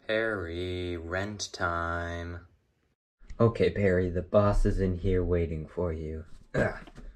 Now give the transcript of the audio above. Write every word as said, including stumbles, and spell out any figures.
Perry, rent time. Okay, Perry, the boss is in here waiting for you. Ugh.